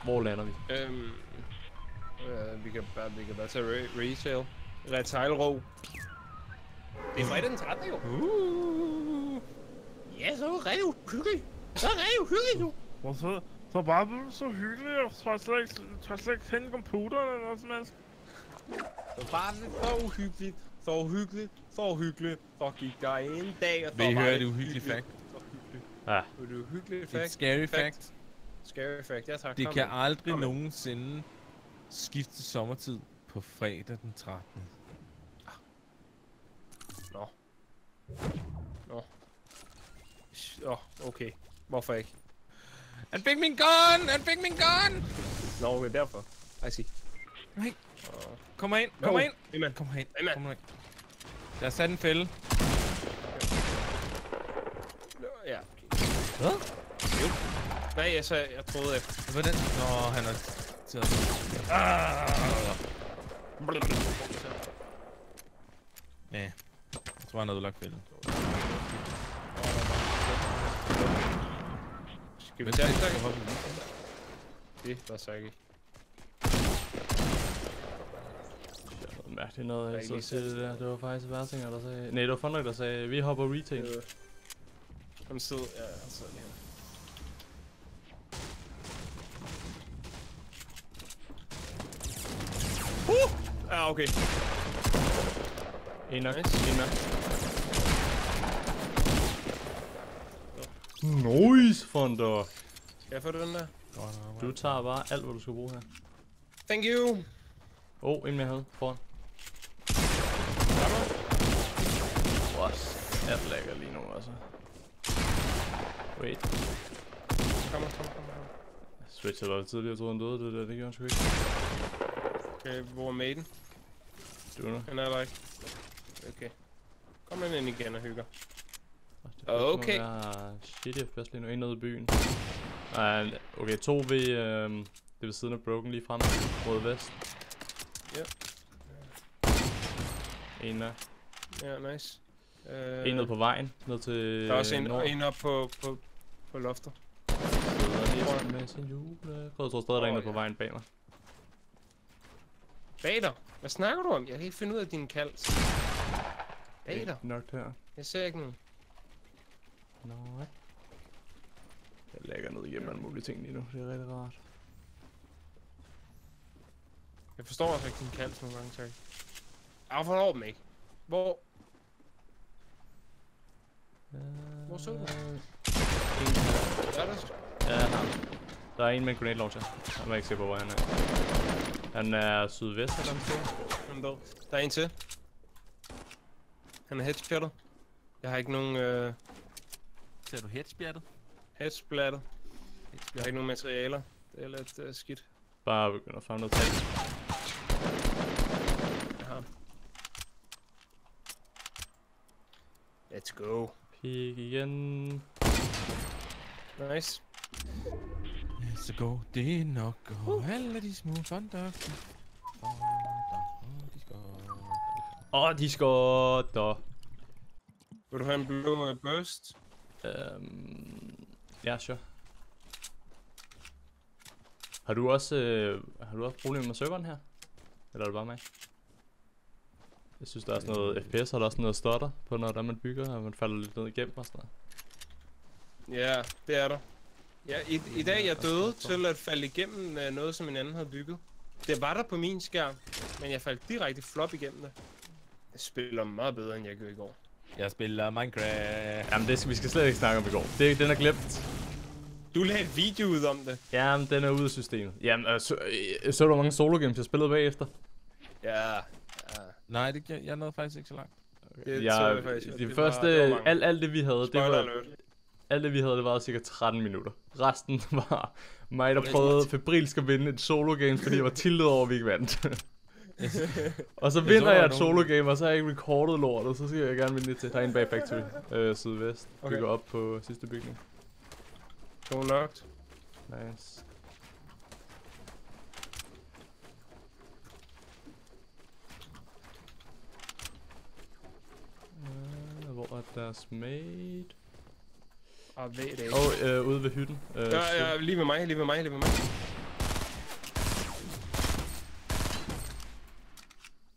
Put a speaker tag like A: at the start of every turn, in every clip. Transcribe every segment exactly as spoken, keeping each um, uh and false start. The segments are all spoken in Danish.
A: Hvor lander vi?
B: Øhm, øh, vi, kan bare, vi kan bare tage re retail. Retail-ro. Det er fredag den trettende jo.
A: Uh.
B: Ja, så er det rigtig hyggeligt. Så er det rigtig hyggeligt nu.
C: Og så, så bare blev så hyggeligt, og så slet ikke, så slet ikke tænde computeren eller noget som helst.
B: Så bare det så uhyggeligt. Så uhyggeligt. Så uhyggeligt. Så gik der en dag, og så
D: Vil I
B: var
D: høre
B: det
D: det uhyggelige fact?
B: Så hyggeligt.
A: Ja.
B: Det er uhyggeligt
D: Et
B: fact.
D: scary fact.
B: Scary fact, ja tak.
D: Det
B: Kom
D: kan
B: med.
D: aldrig
B: Kom med.
D: nogensinde skifte sommertid på fredag den trettende.
B: Nå. Nå. Åh, oh, okay. Hvorfor ikke?
D: Han fik min gun! Han fik min gun!
B: Nå, okay, derfor. I see.
D: Nej.
B: Uh,
D: Kom ind, kom ind!
B: Amen.
D: Kom ind,
B: Amen.
D: kom ind. Jeg har sat en fælde.
B: Ja.
D: Hvad?
B: Jo. Nej, jeg, så, jeg troede efter.
D: Hvad er den? Nå, han er...
B: Ah!
D: Ja. Jeg tror, han har udlagt fælden.
B: Skal vi tage det, Saki? Det var Saki.
A: Mærkeligt noget,
B: Der er
A: jeg så
B: ikke
A: til det der. Det var faktisk værsinger, der sagde... Nej, det var Funlock, der sagde, vi hopper retail.
B: Øh, Han sidder... Ja, han sidder lige her. Uh! Ja, okay.
A: En nok,
B: Nice.
A: en nok. Nice, Funlock.
B: Skal jeg få den der?
A: Du tager bare alt, hvad du skal bruge her.
B: Thank you!
A: Åh, oh, en mere havde foran. What? Jeg lægger lige nu, altså. Wait.
B: Kom, kom, kom, kom.
A: Switch var tidligere, jeg troede han døde, det der, det gjorde han sgu ikke.
B: Okay, hvor er maten?
A: Du nu.
B: Han er der ikke. Okay. Kom han ind igen og hygger.
A: Okay. Shit, jeg først lige nu. En nede i byen. Nej, okay, to ved, øhm, det er ved siden af Broken lige frem mod vest.
B: Ja.
A: En der.
B: Ja, nice. Uh,
A: En nede på vejen, ned til
B: Der er også en,
A: nord.
B: en op på, på, på loftet.
A: Sidder lige med sin julegrød. Jeg tror stadig, der er en
B: Åh,
A: nede på
B: ja.
A: vejen bag mig.
B: Bag dig? Hvad snakker du om? Jeg kan ikke finde ud af din kald. Bag dig?
A: Nok her.
B: Jeg ser ikke nogen.
A: Nej. Jeg lægger ned igennem alle mulige ting lige nu. Det er rigtig rart.
B: Jeg forstår også ikke din kald nogle gange, tak. Jeg forstår dem ikke. Hvor? Hvor så du?
A: En her.
B: Der er der.
A: Ja, ham. Der er en med en grenade launcher. Jeg er ikke sikker på, hvor han er. Han er sydvest eller noget sted.
B: Han er død. Der er en til. Han er headshottet. Jeg har ikke nogen øh,
D: Ser du headspjattet?
B: headsplattet. Jeg har ikke nogen materialer. Det er lidt øh, skidt.
A: Bare begynder at fange noget tag.
B: Jeg har ham. Let's go.
A: Pik igen.
B: Nice.
D: Så gå det nok gå. Uh. Alle de små fondok.
A: Åh, oh, de skotter.
B: Vil du have en blå uh, burst?
A: Øhm, ja, sure. Har du også, øh, har du også problemer med serveren her? Eller er det bare mig? Jeg synes, der er sådan noget F P S, og der er også noget stutter på, når der man bygger, og man falder lidt ned igennem og sådan noget.
B: Ja, det er der. Ja, i, i dag er jeg døde til at falde igennem uh, noget, som en anden havde bygget. Det var der på min skærm, men jeg faldt direkte flop igennem det. Jeg spiller meget bedre, end jeg gjorde i går.
D: Jeg spiller Minecraft.
A: Jamen, det skal, vi skal slet ikke snakke om i går. Det, den er glemt.
B: Du lagde et video ud om det.
A: Jamen, den er ude af systemet. Jamen, øh, så, øh, så du hvor mange solo games, jeg spillede bagefter?
B: Ja, ja.
D: Nej, det, jeg, jeg nåede faktisk ikke så langt.
B: Det
A: Ja,
B: så jeg faktisk.
A: det,
B: Det
A: det
B: var-
A: første,
B: det var mange.
A: alt, alt det vi havde, det
B: Spoiler
A: var,
B: alert.
A: alt det vi havde, det var cirka tretten minutter. Resten var mig, der
B: Det er
A: prøvede
B: smart.
A: febrilsk at vinde et solo game, fordi jeg var tiltet over, at vi ikke vandt. Og så
D: Jeg
A: vinder
D: så,
A: jeg
D: der
A: et
D: var
A: solo
D: nogen-
A: game, og så har jeg ikke recordet lortet, så skal jeg gerne vinde det til. Der er en bag Factory, øh, sydvest.
B: Okay.
A: Bygger op på sidste bygning.
B: To knocked.
A: Nice. Uh, hvor er deres mate?
B: Jeg ved det ikke.
A: Og øh, ude ved hytten. Øh,
B: Ja, ja, lige ved mig, lige ved mig, lige ved mig.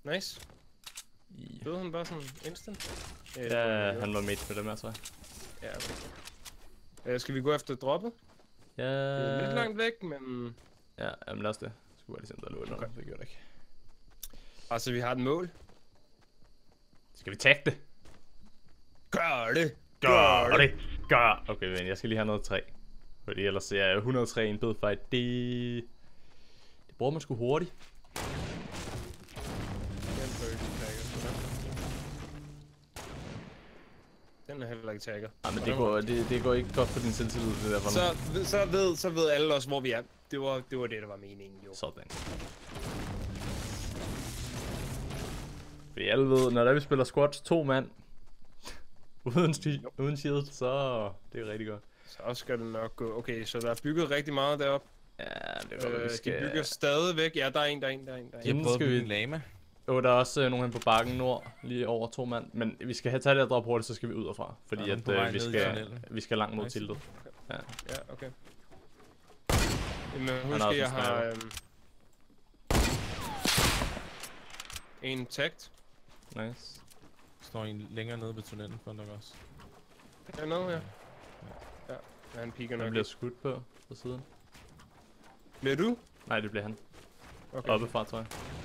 B: Nice.
A: Ja,
B: Døde han bare sådan instant?
A: ja han var mate med dem her, tror jeg.
B: Ja, okay. Øh, skal vi gå efter droppet?
A: Ja,
B: Det er lidt langt væk, men...
A: ja, jamen lad os det. Jeg skulle bare lige se, om der lå noget, det gjorde det ikke.
B: Altså, vi har et mål.
A: Skal vi tagge det?
B: Gør det!
A: Gør det! Gør! Okay, men jeg skal lige have noget træ. Fordi ellers er et hundrede og tre i en bedfight, det... Det bruger man sgu hurtigt.
B: Den er heller ikke tagget.
A: Nej, men det går, det, det går ikke godt for din selvtillid, det der for
B: Så, så, ved, så ved alle også, hvor vi er. Det var det, var det der var meningen, jo.
A: Sådan. Fordi alle ved, når der vi spiller squats to mand, uden, sti- uden shield, så det er rigtig godt.
B: Så skal det nok gå. Okay, så der er bygget rigtig meget deroppe.
A: Ja, det er godt,
B: Øh,
A: vi skal...
B: De bygger stadigvæk. Ja, der er en, der er en, der er en, der er en.
A: Jamen,
D: Jeg prøvede
A: skal
D: at
A: vi-
D: bygge en lama.
A: Jo, der er også øh, nogen hen på bakken nord, lige over to mand. Men vi skal have taget det her drop hurtigt, så skal vi ud derfra. Fordi
D: Der er
A: at
D: nogen på vej
A: øh, vi,
D: ned i
A: skal,
D: tunnelen.
A: vi skal langt mod
D: Nice.
A: tiltet. Ja.
B: Ja, okay. Jamen,
A: har
B: husk,
A: også
B: jeg
A: en
B: har... Øhm, en tagt.
A: Nice.
D: Står en længere nede ved tunnelen for nok også.
B: Dernede, ja. Ja, ja han piker
A: Den
B: nok
A: bliver
B: ikke.
A: skudt på, på siden.
B: Bliver du?
A: Nej, det bliver han.
B: Okay.
A: Oppefra, tror jeg.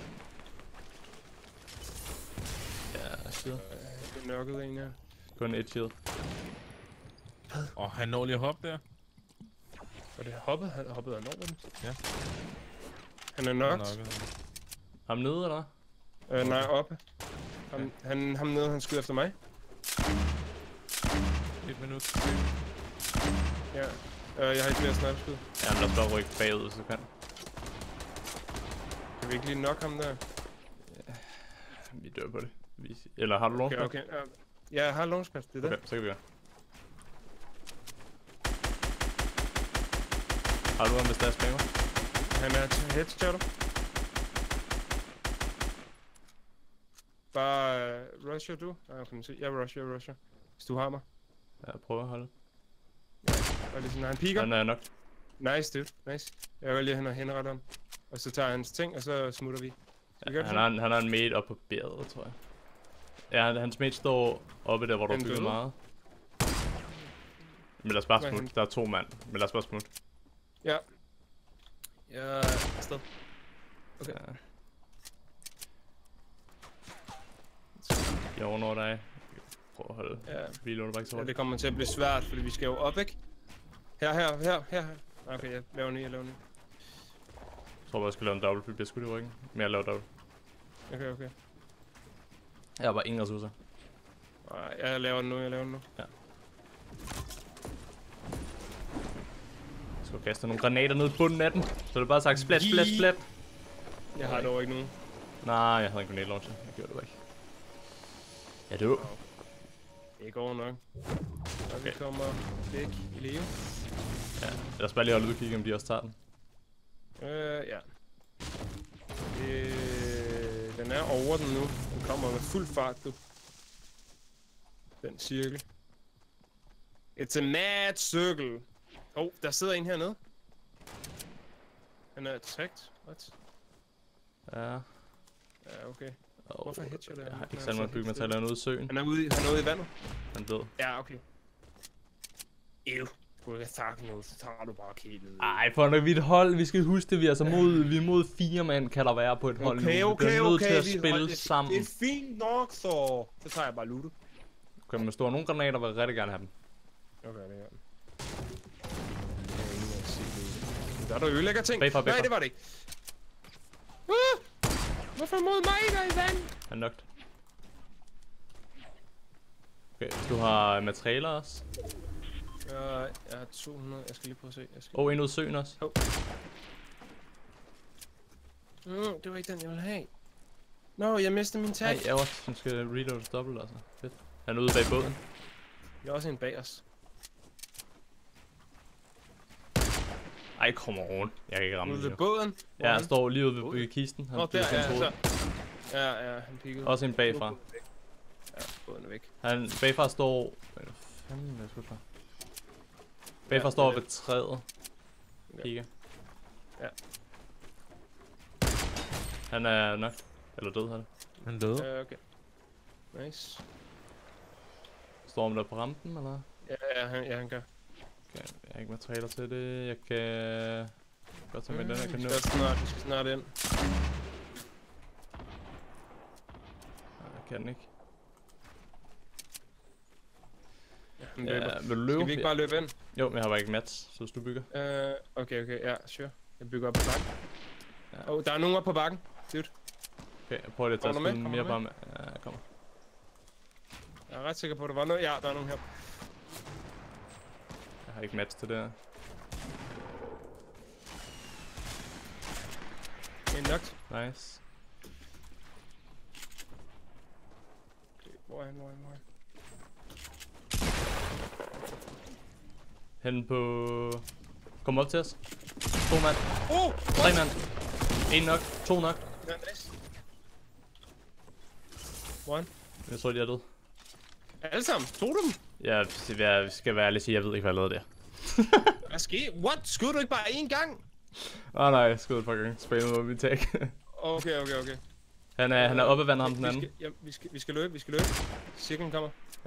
A: Ja, shield.
B: Det er nørket en her.
A: Kun et shield.
D: Og han når lige at hoppe der.
B: Og det hoppede han hoppede han over den?
D: Ja.
B: Han er
D: Han
B: nok.
D: knockede.
A: Ham nede, eller hvad?
B: Øh, nej, oppe. Ham, han, ham nede, han skyder efter mig.
D: Et minut.
B: Ja. Øh, jeg har ikke flere snipeskud.
A: Ja, men lad os bare rykke bagud, hvis du kan.
B: Kan vi ikke lige nok ham der?
A: Vi dør på det. Vi... Eller har du
B: Okay,
A: launchpad?
B: okay. Ja, ja, jeg har launchpad, det er det.
A: Okay, så kan vi gøre. Har du ham, hvis der er spammer?
B: Han er til headshotter. Bare uh, rusher du? Nej, jeg kan se. Jeg rusher, jeg rusher. Hvis du har mig.
A: Ja, prøv at holde.
B: Bare lige sådan, han piker.
A: Han er nok.
B: Nice, dude. Nice. Jeg vil lige hen og henrette ham. Og så tager jeg hans ting, og så smutter vi. Skal vi
A: Ja,
B: gøre det
A: han, har, en- han har en mate op på bjerget, tror jeg. Ja, han- hans mate står oppe der, hvor du har
B: Den
A: bygget
B: døde?
A: meget. Men lad os bare
B: Nej,
A: smutte.
B: han-
A: Der er to mand. Men lad os bare smutte.
B: Ja. Jeg er afsted. Okay.
A: Ja. Jeg overnår dig. Prøv at holde.
B: Ja.
A: Reload bare ikke så
B: Ja,
A: hurtigt.
B: det kommer til at blive svært, fordi vi skal jo op, ikke? Her, her, her, her, her. Okay, jeg laver ny, jeg laver ny.
A: Jeg tror bare, jeg skal lave en double, fordi jeg bliver skudt i ryggen. Men jeg laver double.
B: Okay, okay.
A: Jeg har bare ingen ressourcer.
B: Nej, jeg laver den nu, jeg laver den nu.
A: Jeg skal kaste nogle granater ned i bunden af den. Så er det bare sagt splat, splat, splat.
B: Jeg har dog ikke nogen.
A: Nej, jeg havde en grenade launcher. Jeg gjorde det bare ikke. Ja, det var.
B: Det går nok. Og vi
A: Okay.
B: kommer væk i live.
A: Ja, lad os bare lige holde udkig, om de også tager den.
B: Øh, ja. Øh, den er over den nu. Den kommer med fuld fart, du. Den cirkel. It's a mad circle. Oh, der sidder en hernede. Han er attacked. What?
A: Ja.
B: Ja, okay.
A: Og
B: Hvorfor headshotter
A: jeg
B: han?
A: har ikke
B: Han er
A: særlig
B: så
A: meget byggematerialer ude i søen.
B: Han er ude i, han er ude i vandet.
A: Han død.
B: Ja, okay. Ew. Du kan ikke sagt noget, så tager du bare kælet.
A: Ej, for når vi er et hold, vi skal huske det, vi er altså mod, vi er mod fire mand, kan der være på et hold
B: Okay,
A: nu.
B: okay,
A: vi bliver nødt
B: okay.
A: til at
B: vi
A: spille
B: holder det.
A: sammen.
B: Det er fint nok, så. Så tager jeg bare lootet.
A: Okay, men hvis du har nogle granater, vil jeg rigtig gerne have dem.
B: Okay, det gør den. Jeg kan ikke engang se lootet. Der er der ødelægger ting.
A: Bagfra,
B: Nej,
A: bagfra.
B: det var det ikke. Uh! Hvorfor mod mig, der er i vand?
A: Han er knocked. Okay, hvis du har materialer også.
B: Jeg, jeg har to hundrede. Jeg skal lige prøve at se. Jeg skal...
A: Og oh, ind ud søen også.
B: Mm, det var ikke den, jeg ville have. Nå, no, jeg mistede min tag.
A: Nej, jeg også. Han skal reload dobbelt, altså. Fedt. Han er ude bag båden.
B: Jeg er også en bag os.
A: Ej, kom on. Jeg kan ikke ramme
B: Ude
A: den
B: ved
A: jo.
B: båden. Hvor
A: Ja,
B: er
A: han står lige ude ved
B: Ude?
A: kisten. Han
B: Nå, der
A: bygger
B: er
A: hans
B: så.
A: hoved.
B: Ja, ja, han pikkede.
A: Også en bagfra.
B: Nu er båden væk. Ja, båden er væk.
A: Han bagfra står... Hvad fanden er det sgu for? Bagfra
B: Ja,
A: står
B: det er
A: ved træet.
B: Ja.
A: Kigger.
B: Ja.
A: Han er nok. Eller død, han.
D: Han døde.
B: Øh, okay. Nice.
A: Står man der på rampen, eller?
B: Ja, ja, han, ja, han gør.
A: Okay, jeg har ikke materialer til det. Jeg kan... Godt tage med den, jeg kan
B: vi
A: nå.
B: skal snart, vi skal snart ind.
A: Nej, jeg kan den ikke.
B: Ja, han løber.
A: Ja, vil du løbe?
B: Skal vi ikke bare løbe ind?
A: Jo, men jeg har bare ikke mats, så hvis du bygger.
B: Øh, okay, okay, ja, sure. Jeg bygger op på bakken.
A: Ja.
B: Åh, oh, der er nogen oppe på bakken. Dude.
A: Okay, jeg prøver lige at tage
B: Kommer du med?
A: spillet
B: Kommer
A: mere
B: du
A: bare med. Ja, jeg kommer.
B: Jeg er ret sikker på, at der var noget. Ja, der er nogen her.
A: Jeg har ikke mats til det her.
B: En nok.
A: Nice.
B: Okay, hvor er han, hvor er han, hvor er han?
A: Hen på... Kom op til os. To mand.
B: Oh!
A: Tre mand. En nok. To nok.
B: Ja, nice. One.
A: Jeg tror, de er døde.
B: Alle sammen? Tog du dem?
A: Ja, jeg skal være ærlig sige, jeg ved ikke, hvad jeg lavede der.
B: Hvad skete? What? Skød du ikke bare én gang?
A: Åh oh, nej, jeg skød et par gange. Spillet med mit tag.
B: Okay, okay, okay.
A: han, er, han er oppe af vandet, ham den
B: Vi
A: anden.
B: skal, ja, vi skal, vi skal løbe, vi skal løbe. Cirklen kommer.
A: Ja.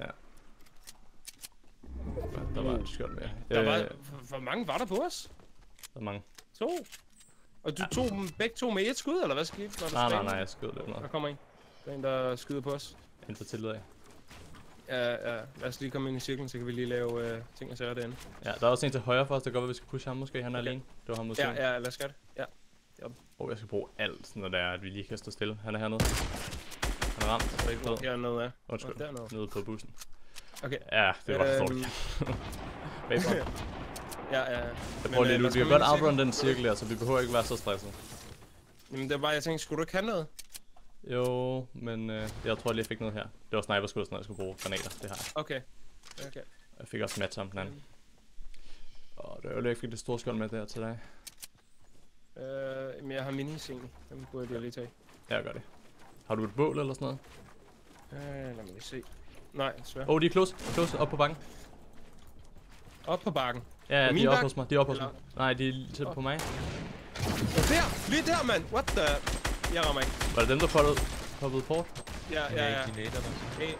A: Der var et skjold mere.
B: Der
A: Øh,
B: var, hvor- hvor mange var der på os?
A: Der er mange.
B: To. Og du tog dem begge to med et skud, eller hvad skete? Når du
A: Nej, nej,
B: sprang?
A: nej, jeg skød lidt
B: Der
A: noget.
B: kommer en. Der er en, der skyder på os.
A: Inden for tillid af.
B: Ja, ja. Lad os lige komme ind i cirklen, så kan vi lige lave øh, ting og sager derinde.
A: Ja, der er også en til højre for os. Det kan godt være, vi skal pushe ham måske. Han er
B: Okay.
A: alene. Det var ham måske.
B: Ja, ja, lad os gøre det. Ja.
A: Åh, jeg skal bruge alt, når det er, at vi lige kan stå stille. Han er hernede. Han er ramt. Så er ikke død.
B: Her er noget af.
A: Undskyld.
B: Og der er noget.
A: Nede på bussen.
B: Okay.
A: Ja, det var
B: Øhm,
A: dårligt. Bagfra.
B: Ja, ja.
A: Jeg
B: Men,
A: prøver lige
B: øh,
A: nu.
B: lad
A: Vi
B: os
A: kan
B: komme
A: godt
B: ind i
A: outrun den cirkel her, så vi behøver ikke være så stresset.
B: Jamen, det var bare, jeg tænkte, skulle du ikke have noget?
A: Jo, men øh, jeg tror lige, jeg fik noget her. Det var sniperskud, sådan noget, jeg skulle bruge granater. Det har jeg.
B: Okay. Okay.
A: Jeg fik også match om den anden. Og det var jo ikke fik det store skjold med der til dig.
B: Øh, men jeg har mini-scene. Dem burde jeg lige tage.
A: Ja, jeg gør det. Har du et bål eller sådan noget?
B: Øh, lad mig lige se. Nej, desværre.
A: Åh, oh, de er close. Close, op på bakken.
B: Op på bakken.
A: Ja, ja,
B: På
A: de
B: min
A: er oppe
B: bakke?
A: hos mig. De er oppe hos
B: Eller-
A: mig. Nej, de er lige tæt på mig.
B: Og der! Lige der, mand! What the... Jeg rammer ikke.
A: Var det dem, der poppede, poppede port?
B: Ja, ja, ja.
D: Dinator der.
B: Hey.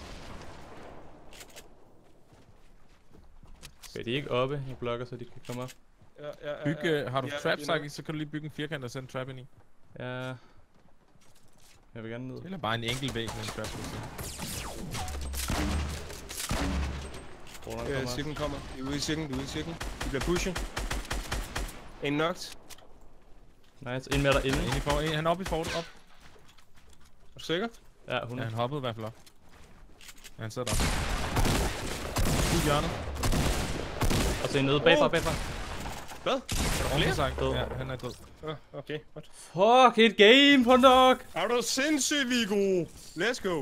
A: Okay, de er ikke oppe. Jeg blokker, så de kan komme op.
B: Ja, ja, ja,
D: Bygge,
B: ja.
D: har du
B: Ja,
D: trap,
B: det er
D: Saki, så kan du lige bygge en firkant og sætte en trap ind i.
A: Ja. Jeg vil gerne ned.
D: Eller bare en enkelt væg med en trap. hvis det er.
A: Hvor
B: noget. Øh, cirklen kommer. Vi er ude i cirklen, vi er ude i cirklen. Vi bliver pushet. En knocked.
A: Nice. En med derinde.
D: Ind i for, en, han er oppe i fortet, op.
B: Er du sikker?
A: Ja,
D: Ja,
A: hundrede.
D: han hoppede i hvert fald op. Ja, han sidder der. I hjørnet.
A: Og så en nede bagfra,
B: Oh.
A: bagfra.
B: Hvad?
D: Er der rundt sagt?
A: Død.
D: Ja, han er død.
B: Ah, okay, godt.
A: Fuck, et game, Pondok!
B: Er du sindssyg, Viggo? Let's go.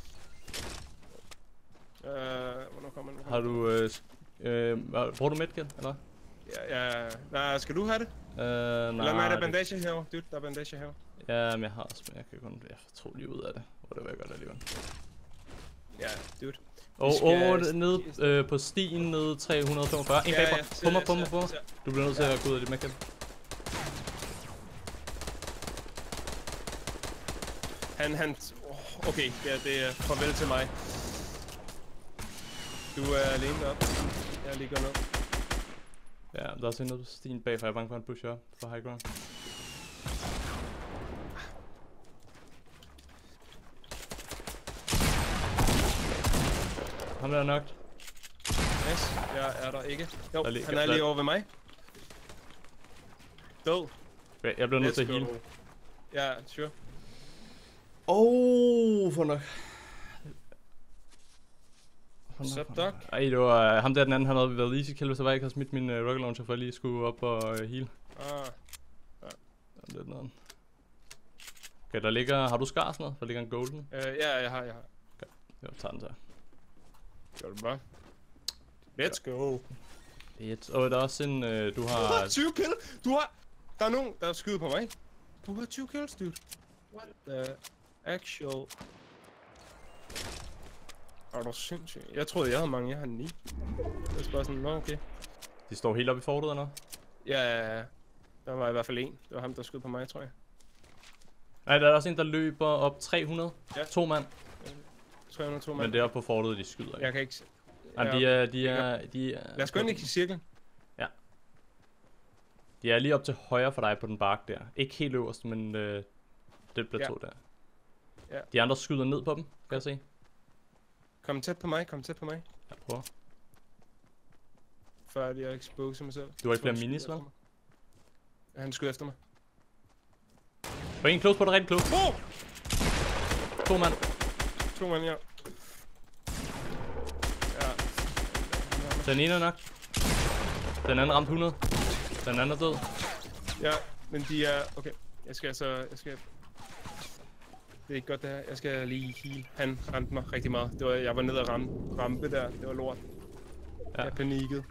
B: Øh, hvornår kommer den?
A: Har du, øh, sk- øh, hvad- bruger du medkit, eller?
B: Ja, ja. Nej, skal du have det?
A: Øh, nej.
B: Lad mig have der
A: det-
B: bandage herovre. Dude, der er bandage herovre.
A: Ja, men jeg har også, men jeg kan kun, jeg tror lige ud af det. Hvor det var jeg godt alligevel.
B: Ja, dude.
A: Og
B: skal-
A: oh, nede øh, på stien nede tre hundrede femogfyrre. En bagfra. På mig, på mig, på mig. Du bliver nødt til at gå ud af dit medkit.
B: Han, han... Oh, okay, ja, det er farvel til mig. Du er alene deroppe. Jeg ligger ned.
A: Ja, der er også en nede på stien bagfra. Jeg er bange for, at han pusher op for high ground. Ham der er nok.
B: Yes, jeg er der ikke. Jo,
A: Der ligger-
B: han er
A: der-
B: lige over ved mig. Død.
A: Okay, jeg bliver nødt til
B: Let's
A: at heal.
B: go. Ja, sure.
A: Oh, for nok.
B: What's up, Doc?
A: Ej, det var uh, ham der den anden, han havde været easy kill, hvis jeg bare ikke havde smidt min uh, rocket launcher, for at lige skulle op og uh, heal.
B: Ah,
A: Det er lidt noget. Okay, der ligger... Har du skar sådan noget? Der ligger en golden.
B: øh, ja, jeg har, jeg har.
A: Jeg tager den så.
B: Gør det bare. Let's go.
A: Et. Og der er også en... Uh, du
B: Du
A: har...
B: har tyve kill. Du har... Der er nogen, der skyder på mig. Du har tyve kills, dude. What the actual... Er du sindssyg? Jeg troede, jeg havde mange. Jeg har ni. Det er bare sådan, nå okay.
A: De står helt oppe i fortet, eller?
B: Ja, ja, ja. Der var i hvert fald en. Det var ham, der skød på mig, tror jeg.
A: Nej, der er også en, der løber op tre hundrede.
B: Ja.
A: To mand.
B: tre hundrede to mand.
A: Men det er oppe på fortet, de skyder. Ikke?
B: Jeg kan ikke se.
A: Nej, de er, de er, de er...
B: Lad os gå ind i cirklen.
A: De er lige op til højre for dig på den bark der. Ikke helt øverst, men øh, det plateau ja. der.
B: Ja.
A: De andre skyder ned på dem, kan jeg se.
B: Kom tæt på mig, kom tæt på mig.
A: Jeg prøver.
B: Før jeg exposer mig selv.
A: Du har ikke flere minis, vel?
B: Ja, han skyder efter mig.
A: Og en close på dig, rigtig close.
B: Oh!
A: To mand.
B: To mand, ja. Ja.
A: Den ene er nok. Den anden ramte hundrede. Den anden er død.
B: Ja, men de er... Okay, jeg skal altså... Jeg skal... Det er ikke godt det her. Jeg skal lige heal. Han ramte mig rigtig meget. Det var, jeg var nede og rampe, rampe der. Det var lort.
A: Ja.
B: Jeg panikkede.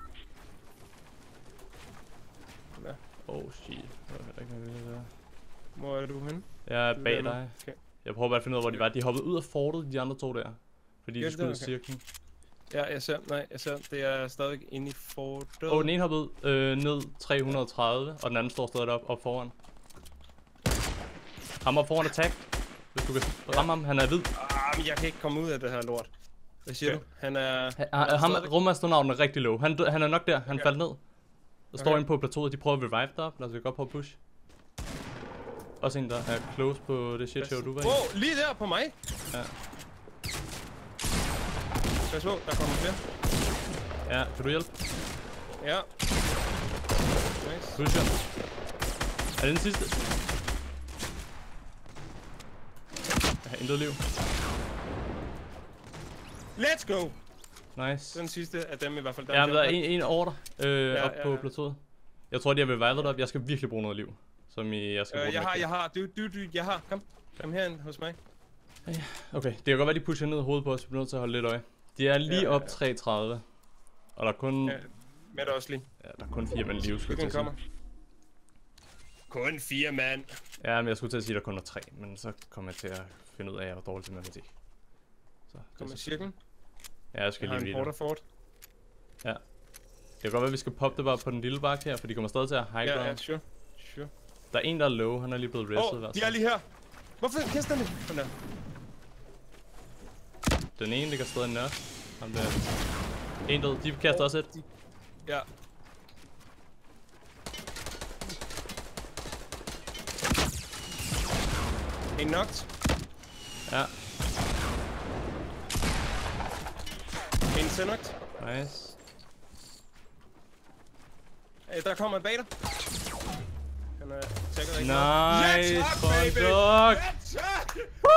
B: Ja.
A: Oh shit. Det var heller ikke noget der.
B: Hvor er du henne?
A: Jeg er bag dig.
B: Okay.
A: Jeg prøver bare at finde ud af, hvor de var. De hoppede ud af fortet, de andre to der. Fordi
B: Ja,
A: de skulle ud
B: det
A: i
B: er okay.
A: cirklen.
B: Ja, jeg ser. Nej, jeg ser. Det er stadig inde i fortet.
A: Åh, oh, den ene hoppede ud, øh, ned tre hundrede og tredive, og den anden står stadig op, op foran. Ham op foran attack. Hvis du kan ramme ham, han er hvid.
B: Ah, men jeg kan ikke komme ud af det her lort. Hvad siger
A: Okay.
B: du? Han er...
A: Ha, ha, ham rumastronauten er rigtig low. Han, han er nok der, han
B: Okay.
A: faldt ned. Der
B: Okay.
A: står inde på plateauet, de prøver at revive dig op. Lad os gå op på push. Også en, der er close på det shit show, du var i.
B: Wow, lige der på mig!
A: Ja.
B: Pas på, der kommer flere.
A: Ja, kan du hjælpe?
B: Ja. Nice.
A: Pusher. Er det den sidste? Jeg har intet liv.
B: Let's go!
A: Nice.
B: Den sidste af dem i hvert fald.
A: Ja, men der er en, en over dig, øh,
B: Ja,
A: op
B: ja,
A: på
B: ja.
A: plateauet. Jeg tror, de har revivet dig op. Jeg skal virkelig bruge noget liv. Som i, jeg skal bruge
B: Øh, jeg
A: dem
B: har,
A: ikke.
B: jeg har. Du, du, du, jeg har. Kom. Kom herind hos mig.
A: Okay, det kan godt være, de pusher ned i hovedet på os. Vi bliver nødt til at holde lidt øje. De er lige
B: Ja, ja,
A: op
B: ja.
A: tre tredive. Og der er kun...
B: Ja, med dig også lige.
A: Ja, der er kun fire mand liv, skulle jeg
B: Skyggen
A: til at
B: kommer.
A: sige.
B: Kun fire mand.
A: Ja, men jeg skulle til at sige, at der kun er tre. Men så kommer jeg til at finde ud af, at jeg er dårlig til matematik. Så, det
B: Kom
A: er
B: med
A: så-
B: cirklen.
A: Ja, jeg skal
B: Jeg har
A: lige
B: en
A: videre.
B: porter fort.
A: Det kan godt være, at vi skal poppe det bare på den lille bakke her, for de kommer stadig til at high
B: Ja,
A: ground.
B: ja, sure. Sure.
A: Der er en, der er low. Han er lige blevet restet.
B: Åh,
A: hver
B: oh, de
A: side.
B: er lige her. Hvorfor kaster han det? Sådan der.
A: Den ene ligger stadig nørd. Ham der. En død. De kaster
B: Åh,
A: også et.
B: Ja. En knocked.
A: Ja,
B: En knocked.
A: nice.
B: Øh, der kommer en bag dig. Han er tækket rigtig
A: Nice,
B: Ja, tak, baby!
A: Fondok!
B: Ja, tak!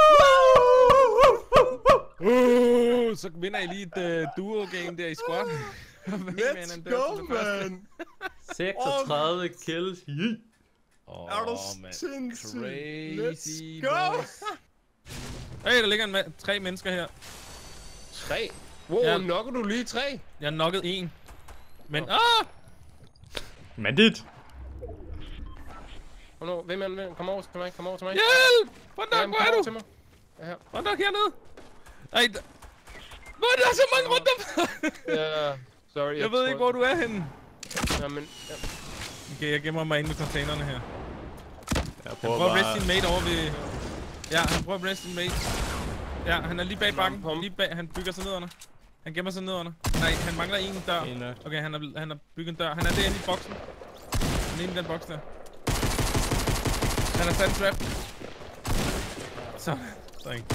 D: Uh, så vinder I lige et uh, duo-game der i squad.
B: Let's go, man!
A: seksogtredive kills. Yee.
D: Åh,
B: Er du
D: mand.
B: sindssyg?
D: Crazy,
B: Let's go!
D: boys. Hey, der ligger en ma- tre mennesker her.
B: Tre? Wow,
D: Ja.
B: knocker du lige tre?
D: Jeg har knocket en. Men,
B: Nå.
D: ah!
A: Mandit!
B: Kom nu, hvem er hvem? Kom over til mig, kom over til mig.
D: Hjælp! Fondok,
B: Jamen,
D: hvor
B: kom
D: er
B: over
D: du?
B: til mig. Ja, her.
D: Fondok hernede. Ej, der... Hvor er der så mange rundt om?
B: Ja, sorry.
D: Jeg ved ikke, hvor du er henne.
B: Jamen, ja.
D: Okay, jeg gemmer mig inde i containerne her.
A: Jeg
D: Han
A: prøver
D: prøver at
A: bare...
D: rest sin mate over ved... Ja, han prøver at rest sin mate. Ja, han er lige bag bakken.
B: Pump.
D: Lige bag, han bygger sig ned under. Han gemmer sig ned under. Nej, han mangler en dør.
A: En nok.
D: Okay, han har, han har bygget en dør. Han er derinde i boksen. Han er inde i den boks der. Han har sat en trap. Så. Så ikke.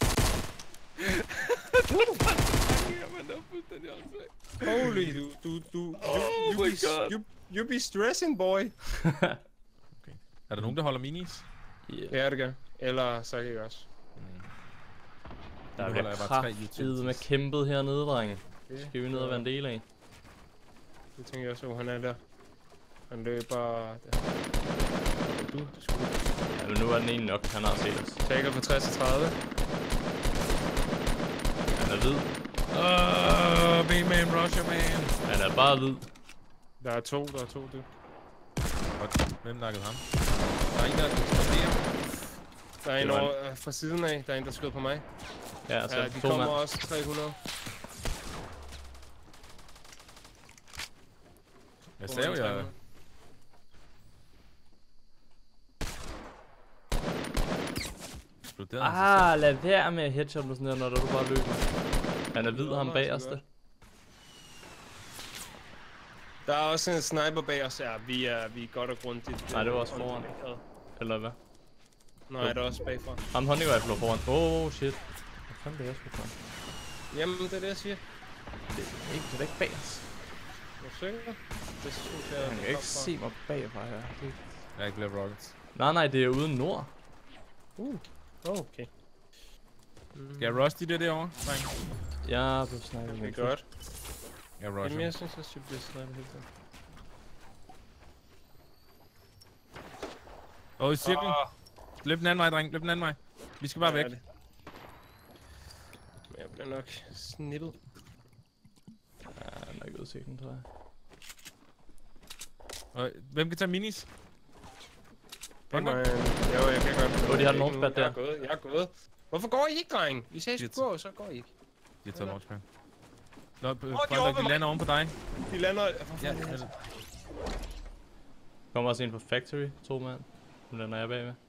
B: Holy, du, du, du,
D: Oh
B: you,
D: my
B: be,
D: God.
B: you, you be stressing, boy.
D: Er der nogen, der holder minis?
A: Yeah.
B: Ja, det gør. Eller så kan jeg også.
A: Der
D: Nu
A: er
D: holder jeg bare tre
A: kraftigt med
D: utilities.
A: kæmpet hernede, drenge.
B: Det
A: Skal vi ned og være en del af?
B: Det tænker jeg så, han er der. Han løber... Der. Du, du skulle...
A: Ja, men nu er den ene nok. Han har set os.
B: Tager for tres til tredive.
A: Han er hvid.
D: Åh, B-man, Russia, man.
A: Han er bare hvid.
B: Der er to, der er to, du.
D: Godt. Hvem nakkede ham? Der er en, der eksploderer.
B: Der er en
A: Det var
B: over, øh, fra siden af, der er en, der skød på mig.
A: Ja, altså
B: Ja, de
A: to
B: kommer
A: mand.
B: også tre hundrede.
D: Hvad sagde jeg? eksploderede han sig
A: Ah, lad være med headshot med sådan der, når du bare løber. Han er hvid, ham bagerste.
B: Der er også en sniper bag os, ja. Vi er, vi er godt og grundigt.
A: Nej, det var også foran. Eller hvad?
B: Nej, det er også bagfra.
A: Ham Honey rifle foran. Oh shit. Hvad fanden det er sgu foran?
B: Jamen, det er det, jeg siger.
A: Det er ikke, det er da ikke bag os.
B: Er du sikker? Det synes jeg,
A: Han kan ikke se mig bagfra her. Det...
D: Jeg er ikke blevet rockets.
A: Nej, nej, det er uden nord.
B: Uh, okay. Mm.
D: Skal jeg rush de der derovre, dreng?
A: Jeg er på sniper.
B: Det er godt.
D: Jeg rusher.
B: Jamen, jeg synes også, det bliver sniper hele tiden.
D: Åh, i cirklen.
B: Åh,
D: Løb den anden vej, dreng. Løb den anden vej. Vi skal bare
B: hvad
D: væk.
B: er det? Men jeg bliver nok snippet.
A: Ja, han er ikke udsigten, tror jeg.
D: Og, hvem kan tage minis?
B: Det
D: Bongo?
B: må jeg... Jo, jeg kan godt.
A: Åh, de har den
B: Ikke
A: launchpad
B: nu.
A: der.
B: Jeg er gået, jeg er gået. Hvorfor går I ikke, dreng? I sagde, I
D: Shit.
B: skulle gå, så går I ikke.
D: De har taget launchpad. Nå, oh,
B: de er
D: folk,
B: over
D: de
B: mig.
D: lander oven på dig.
B: De lander...
D: Ja,
B: Ja,
D: altså.
A: Kommer også en på factory, to mand. Nu lander jeg bagved.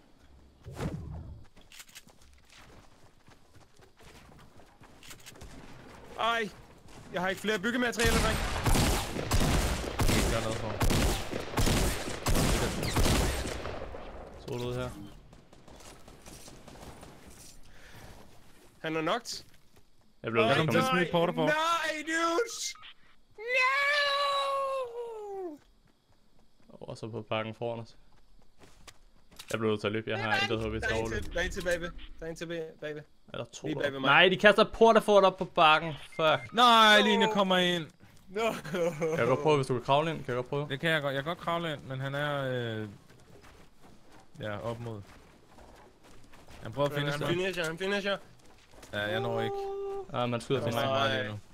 B: Ej, jeg har ikke flere byggematerialer, dreng.
D: Ikke gør noget for.
A: Så ud her.
B: Han er knocked.
A: Jeg blev
D: Jeg kom til at
A: kommet.
D: smide porter på.
B: Nej, dudes! No!
A: Og så på bakken foran os. Jeg blev nødt til at løbe, jeg har intet håb i
B: Der er
A: til
B: en
A: overløb.
B: til, der er en til bagved. Der er en til bagved.
A: Er der to
B: Lige
A: der?
B: bagved mig.
A: Nej, de kaster porterfort op på bakken. Fuck.
D: Nej, Line kommer ind.
B: No.
A: Kan jeg godt prøve, hvis du kan kravle ind? Kan jeg godt prøve?
D: Det kan jeg godt. Jeg kan godt kravle ind, men han er... Øh... Ja, op mod. Han prøver at finde
B: Han
D: sig.
B: finisher, han finisher.
D: Ja, jeg når ikke.
A: Ah, man skyder
D: Jeg
A: for
D: når
A: mig.
D: ikke meget lige nu.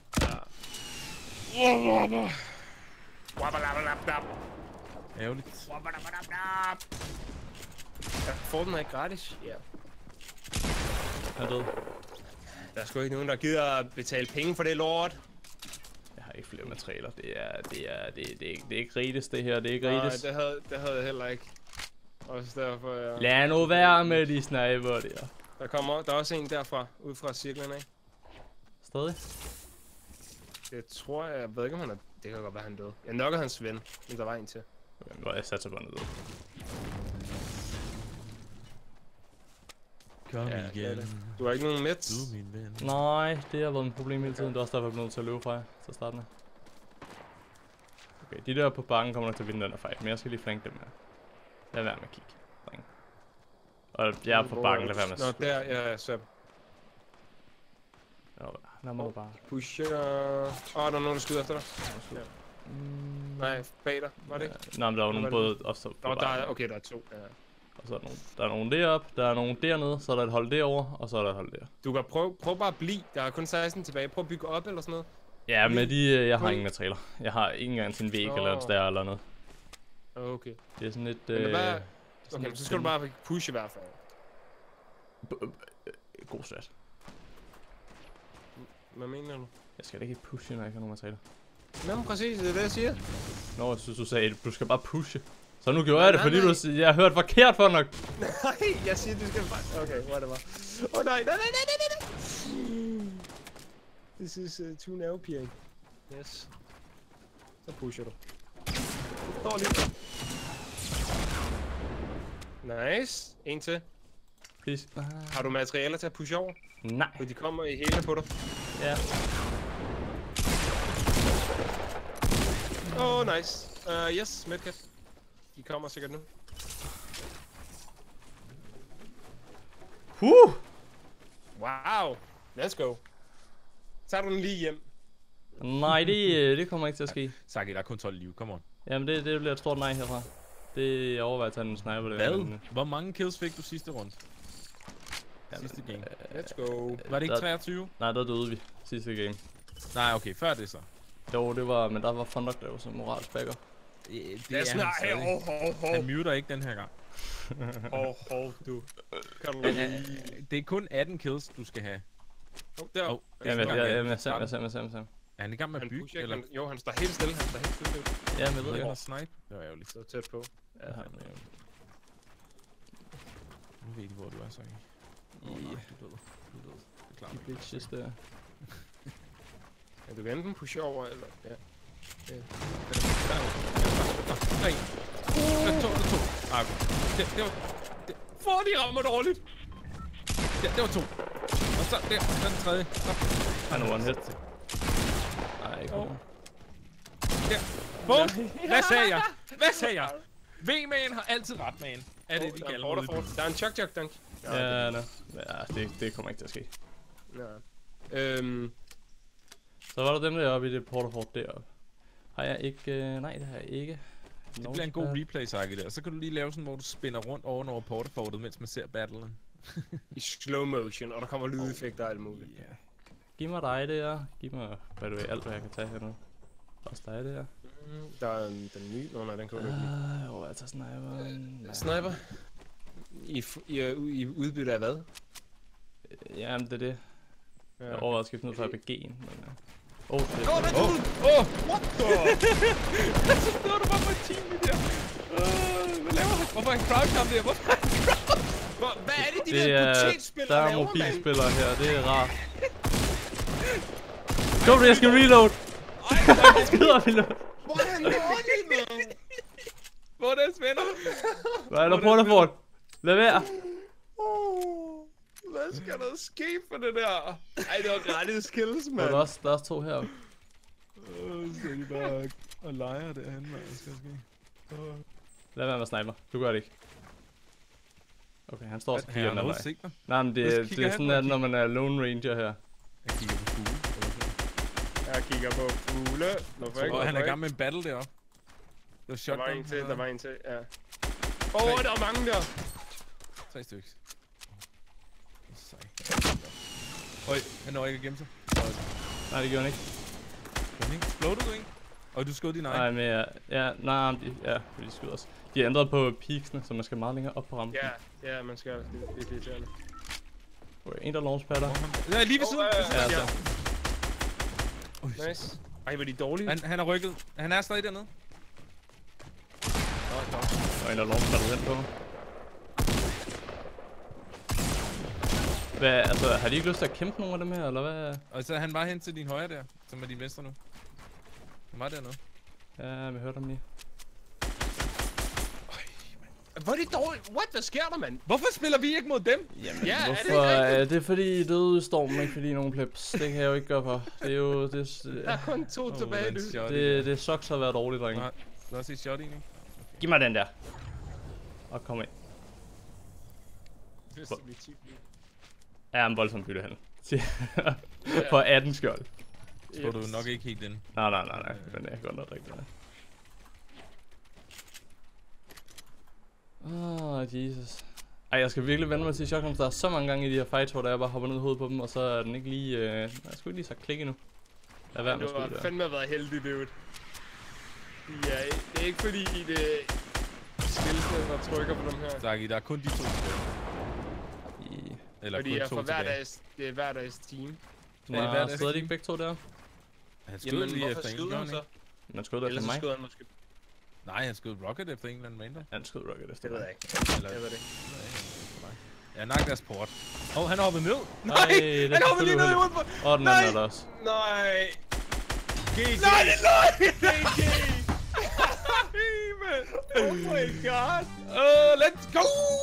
B: Wabbalabbalabdab.
D: Ærgerligt.
B: Wabbalabbalabdab. Jeg får den her gratis. Ja.
A: Jeg er død.
B: Der er sgu ikke nogen, der gider at betale penge for det lort.
A: Jeg har ikke flere materialer. Det er, det er, det, det er, ikke, det er ikke ritis, det her. Det er ikke
B: Nej,
A: ritis.
B: det havde, det havde jeg heller ikke. Også derfor, jeg...
A: Lad nu være med de sniper der.
B: Der kommer, der er også en derfra, ud fra cirklen af.
A: Stadig?
B: Jeg tror, jeg, jeg ved ikke om han er... Det kan godt være, han er død. Jeg nokkede hans ven, men der var en til.
A: Okay, nu er jeg sat sig på ned.
D: Kom
B: Ja, det er
D: igen.
B: det. Du har ikke nogen meds?
D: Du, min ven.
A: Nej, det har været et problem hele tiden. Det er også derfor, jeg blev nødt til at løbe fra jer til starten af. Okay, de der på bakken kommer nok til at vinde den her fight, men jeg skal lige flanke dem her. Lad være med at kigge. Dreng. Og jeg er på bakken, lad være med at
B: Nå,
A: skyde.
B: der, ja, så
A: Nå, lad mig bare.
B: pusher... Åh, oh, der er nogen, der skyder efter dig. Ja.
A: Mm,
B: Nej, bag dig, var det ikke?
A: ja, nej, men der var nogen både også på
B: Nå, der
A: bakken.
B: er, okay, der er to. Ja.
A: Og så er der nogen, der er nogen deroppe, der er nogen dernede, så er der et hold derovre, og så er der et hold der.
B: Du kan prøve, prøv bare at blive. Der er kun seksten tilbage. Prøv at bygge op eller sådan noget.
A: Ja, med de, øh, jeg har
B: Kun-
A: ingen materialer. Jeg har ikke engang til en væg
B: Nå.
A: eller en stær eller noget.
B: Okay.
A: Det er sådan lidt...
B: Men
A: Øh,
B: hvad-
A: sådan
B: Okay,
A: lidt
B: men så skal du bare pushe i hvert fald.
A: øh, God stat.
B: Hvad mener du?
A: Jeg skal da ikke pushe, når jeg ikke har nogen materialer.
B: Nå, men præcis, det er det, jeg siger.
A: Nå, jeg synes, du sagde, at du skal bare pushe. Så nu gjorde jeg det,
B: Nej,
A: fordi
B: nej.
A: du siger, jeg har hørt forkert for nok.
B: Nej, jeg siger, du skal bare... Okay, whatever. Åh oh, nej, nej, nej, nej, nej, nej. This is uh, too narrow peering. Yes. Så pusher du. Du står lige. Nice. En til.
A: Please. Ah.
B: Har du materialer til at pushe over?
A: Nej.
B: For de kommer i hele på dig.
A: Ja.
B: Åh, oh, nice. Uh, yes, medkit. De kommer sikkert nu.
A: Huh!
B: Wow. Let's go. Tager du den lige hjem?
A: Nej, det, øh, det kommer ikke til at ske.
D: Saki, der er kun tolv liv. Kom on.
A: Jamen, det, det bliver et stort nej herfra. Det jeg overvejer at tage en sniper. Det
D: Hvad?
A: men, øh,
D: Hvor mange kills fik du sidste runde?
A: jamen,
D: Sidste game.
B: Let's go.
D: Var det ikke
A: der-
D: treogtyve?
A: Nej, der døde vi sidste game.
D: Nej, okay. Før det så.
A: Jo, det var, men der var Fundok, der var som moralsk backer.
D: Det
B: Det er sådan,
D: han
B: hey,
D: stadig.
B: hov, hov, hov.
D: Han muter ikke den her gang.
B: Hov, hov, du. Kan du
D: Men,
B: lige...
D: øh, det er kun atten kills, du skal have.
B: Oh, der.
D: Åh,
A: Jamen,
D: gang,
A: jeg,
D: ja.
A: jeg, jeg, Sam, jeg, Sam, jeg, Sam, Sam.
D: Er han i gang med at
B: Han
D: bygge,
B: pusher ikke,
D: eller?
B: han, jo, han står helt stille. Han står helt stille.
A: Ja, men jeg ved
D: Ved
A: ikke.
D: han at snipe? Det var ærgerligt.
B: Så tæt på.
A: Ja, han, øh,
D: ved ikke, hvor du er, så ikke. Åh,
A: Yeah.
D: nej, du er død. Du er død. Det er klart.
A: De glitches der.
B: Ja, du kan enten pushe over, eller... Ja.
D: Der er en. Der er to, der er to. Ah, okay. Det, det var... Det,
B: For de rammer dårligt!
D: det, det var to. Og så der, der er den tredje. Så.
A: Han er one hit. Ej, ikke
D: Åh.
A: oh.
D: Der. Bum! Hvad sagde jeg? Hvad sagde jeg? V-man har altid ret, man. Er det, de
B: der, er en
D: kalder
B: border
D: det?
B: fort. Der er en chok chok dunk.
A: Ja, no. Ja, det, det kommer ikke til at ske.
B: Ja. Øhm,
A: Så var der dem deroppe i det porterfort deroppe. Har jeg ikke... Øh, nej, det har jeg ikke.
D: Det bliver en god replay-cycle der. Så kan du lige lave sådan, hvor du spinner rundt oven over porterfortet, mens man ser battlen.
B: I slow motion, og der kommer lydeffekter og alt muligt.
D: Ja.
A: Giv mig dig der. Giv mig, hvad du ved, alt hvad jeg kan tage her nu. Også dig der.
B: Mm, der er en, den nye. Nå, nej, den kan du ikke lide.
A: Ah, jo, altså sniperen. Ja.
B: Sniper. I, f- I, er u- I udbytte af hvad?
A: Jamen, det er det.
B: Ja.
A: Jeg overvejede at skifte ned fra R P G'en, men... ja. Åh, oh, shit.
B: Åh, der er
D: Åh!
B: to!
D: Åh!
B: What the?
D: Så stod du bare på et team i der. Øh, Hvad laver han? Hvorfor er han crouch ham der? Hvorfor er han crouch?
B: Hvor, hvad er det, de
A: Det
B: der
A: er,
B: butikspillere
A: der er
B: laver, mand?
A: mobilspillere her, det er rart. Kom det, jeg skal reload! Jeg skyder reload!
B: Hvor er han dårlig, mand?
D: Hvor er deres venner?
A: Hvad er der på dig, Ford? Lad være!
B: Oh, hvad skal der ske for det der? Ej, det var gratis skills,
A: Der er
B: mand.
A: også, der er også to heroppe.
D: Øh, så er de bare og leger derhen, hvad skal der ske?
A: Lad være med at snipe mig. Du gør det ikke. Okay, han står også og kigger den anden vej.
D: Sigter.
A: Nej, men
D: Hvad
A: det,
D: kigger
A: det er
D: han
A: sådan,
D: på?
A: at når man er Lone Ranger her.
D: Jeg kigger på fugle.
B: Jeg kigger på fugle. Hvorfor ikke?
D: Og han er i
B: Hvorfor
D: gang med en battle deroppe. Det var
B: Der
D: shotgun.
B: var en til,
D: han
B: der
D: havde.
B: var en til, ja. Åh, oh, der er mange der.
D: Tre stykker. Sej. Øj, han når ikke at gemme sig.
A: Nej, det gjorde han ikke.
D: Gør han ikke? Exploded du ikke? Og du skød din egen.
A: Nej, men ja, ja, nej, men de, ja, de skyder også. De har ændret på peaksene, så man skal meget længere op på rampen.
B: Ja, ja, man skal. Det, det er irriterende.
A: Okay, en der launchpadder.
D: Ja, lige ved siden.
B: Åh,
D: ved
B: øh,
D: siden.
A: Ja,
B: ja.
A: så.
D: Øj, så-
B: Nice. Ej, hvor er de dårlige.
D: Han, han er rykket. Han er stadig dernede.
B: Nå, nå.
A: Og en der launchpadder den på mig. Hvad, altså, har de ikke lyst til at kæmpe nogen af dem her, eller hvad?
D: Og så han var hen til din højre der, som er din venstre nu. Han var dernede.
A: Ja, jeg hørte dem lige.
B: Hvor er de dårlige? What? Hvad sker der, mand?
D: Hvorfor spiller vi ikke mod dem?
A: Jamen,
B: Ja, er det ikke
A: hvorfor?
B: rigtigt?
A: Øh, det er fordi døde stormen, ikke fordi nogen plebs. Det kan jeg jo ikke gøre for. Det er jo, det,
B: Der er kun to
D: Åh,
B: tilbage
D: den
B: nu.
D: shot
A: det, det sucks at være dårlig, drenge.
D: Nej, du har også set shot i, ikke?
A: Giv mig den der. Og kom ind.
B: Det er definitivt lige.
A: Ja, en voldsom byttehandel. For atten skjold.
D: Tror du nok ikke helt den.
A: Nej, nej, nej, nej. Men jeg kan godt nok rigtig det. Åh, oh, Jesus. Ej, jeg skal virkelig vende mig til shotguns. Der er så mange gange i de her fights, hvor der jeg bare hopper ned i hovedet på dem, og så er den ikke lige... Øh... Jeg skulle ikke lige så klikke endnu. Lad være med
B: Du
A: at
B: har
A: skyde der.
B: fandme været heldig, dude. Ja, det er ikke fordi, det skillsene, der trykker på dem her.
D: Saki, der er kun de to tilbage.
A: I...
D: Eller
B: Og de
D: kun
B: er
D: to
B: fra hver
D: tilbage.
B: deres, det er hver deres team.
D: Nej, hvad er
A: Nej,
D: det,
A: sidder de
D: Stine?
A: ikke begge to der?
D: Han skød
B: Jamen,
D: lige
B: hvorfor
D: efter en,
B: skyder
D: gjorde
B: han
D: han
B: så?
D: ikke?
A: Man skød efter
B: Ellers så
A: mig.
B: skyder han måske.
D: Nej, han skød rocket efter en eller anden random.
A: Han skød rocket efter
B: Det ved
A: mig.
B: jeg ikke.
D: Eller...
B: Jeg ved det ikke.
D: Ja, nak deres port. Åh, oh, han er hoppet ned.
A: Nej, det er
B: Han hopper lige ned i
A: selvfølgelig
B: hovedet på...
A: Og den anden er der også.
B: Nej!
D: G G.
B: Nej, det er løgn! G G! Oh my god!
D: Uh, let's go!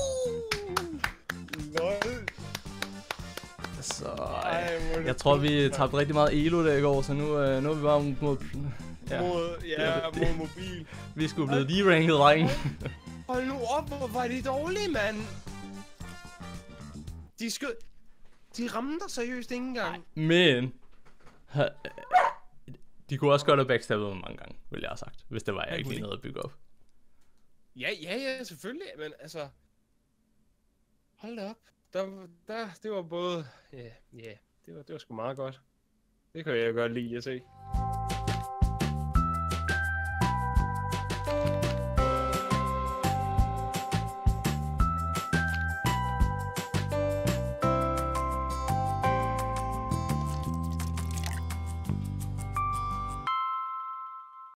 B: Lol.
A: Så...
B: Ej, hvor er det
A: Jeg tror, vi
B: dumt,
A: tabte rigtig meget elo der i går, så nu, øh, nu er vi bare mod... Ja,
B: Mod, ja,
A: det-
B: mod mobil.
A: vi skulle blive de-ranket, drenge.
B: Hold nu op, hvor var de dårlige, mand! De skød... De ramte dig seriøst ikke engang.
A: Men... Ha, de kunne også godt have backstabbet mig mange gange, ville jeg have sagt. Hvis det var, jeg
D: Ja,
A: ikke
D: kunne
A: lige
D: de?
A: noget at bygge op.
B: Ja, ja, ja, selvfølgelig, men altså... Hold da op. Der, der, det var både... Ja, ja, det var, det var sgu meget godt. Det kan jeg godt lide at se.